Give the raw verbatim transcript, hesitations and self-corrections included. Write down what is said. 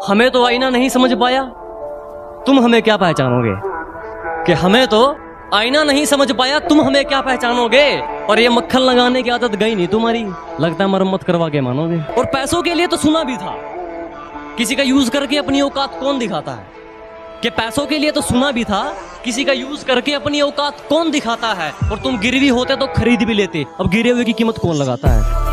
हमें तो आईना नहीं समझ पाया, तुम हमें क्या पहचानोगे। कि हमें तो आईना नहीं समझ पाया, तुम हमें क्या पहचानोगे। और ये मक्खन लगाने की आदत गई नहीं तुम्हारी, लगता है मरम्मत करवा के मानोगे। और पैसों के लिए तो सुना भी था, किसी का यूज करके अपनी औकात कौन दिखाता है। कि पैसों के लिए तो सुना भी था, किसी का यूज करके अपनी औकात कौन दिखाता है। और तुम गिरवी होते तो खरीद भी लेते, अब गिरे हुए की कीमत कौन लगाता है।